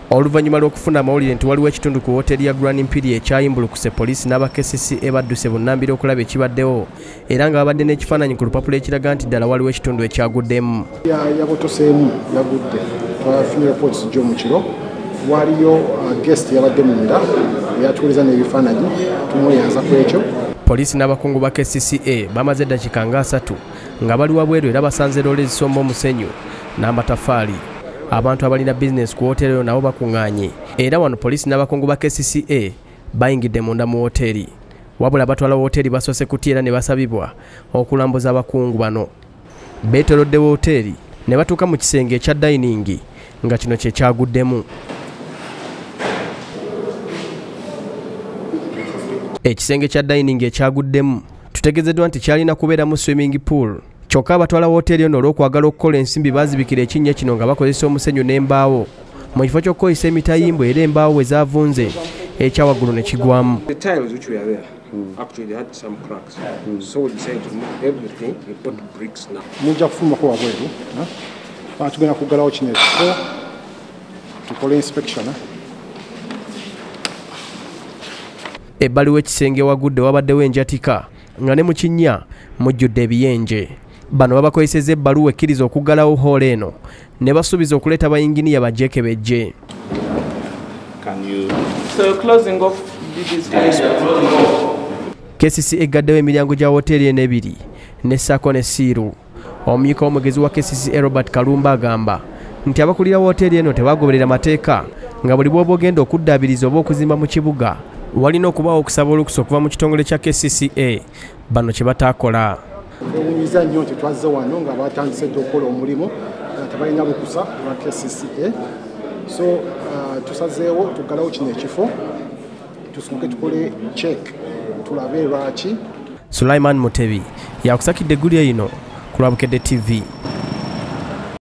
Oluvannyuma lw'okufuna amawulire nti waliwo ekitundu ku wooteeri ya Grand Imperial ekyayimbulukuse, poliisi n'aba KCCA badduse bunnambiro okulaba ekibaddewo era nga babadde n'ekifaananyi ku lupapula ekiraga nti ddala waliwo ekitundu ekyaguddemu. Yabotoseemu yagudde, twafunye reports gy'omukiro, waliyo guest yabadde munda yatuuliza n'ebifaananyi tumweyanza ku ekyo. Poliisi n'abakungu ba KCCA bamaze eddakiika nga 3 nga bali wabweru era basanze loole zisomba omusenyu n'amatafaali. Abantu abalina bizinesi ku wooteeri eyo nabo bakuŋŋaanye era wano poliisi n'abakungu ba KCCA bayingidde munda mu wooteeri. Wabula abatwala wooteeri basoose kutyera ne basabibwa okulambuza abakungu bano. Beetolodde wooteeri ne batuuka mu kisenge ekya dayiningi nga kino kye kyaguddemu. Ekisenge kya dayiningi ekyaguddemu tutegezeddwa nti kyalina kubeeramu swimming pool. Kyokka abatwala wooteeri eno olw'okwagala okukola ensimbi baazibikira ekinnya kino nga bakozesa omusenyu n'embaawo mu kifo ky'okukozesa emitayimbwa era embaawo we zaavunze ekyawaggulu ne kigwamu. Mujja kufulumako wabweru tugenda kuggalawo kino ekifo tukole inspection. Ebbali w'ekisenge wagudde wabaddewo enjatika nga ne mu kinnya mujjudde ebiyenje. Bano babakozesezza ebbaluwa ekkiriza okuggalawo hoolo eno ne basuubiza okuleeta bayinginiya bajjeke bejje. KCCA eggaddewo emiryango gya wooteeri eno ebiri ne ssaako ne siiru. Omumyuka w'omwogezi wa KCCA Robert Kalumba agamba nti abakulira wooteeri eno tebagoberera mateeka nga buli bw'oba ogenda okuddaabiriza oba okuzimba mu kibuga walina okubaawo okusaba olukusa okuva mu kitongole kya KCCA. Bano kye bataakola. Ewuunyiza nnyo nti twazze wano nga batandise dde okukola omulimu nga tebalina lukusa lwa KCCA. So tusazeewo tuggalawo kino ekifo tusooke tukole check tulabe lwaki. Sulaiman Mutebi yakusakidde eggulya ino ku Lwabukedde TV.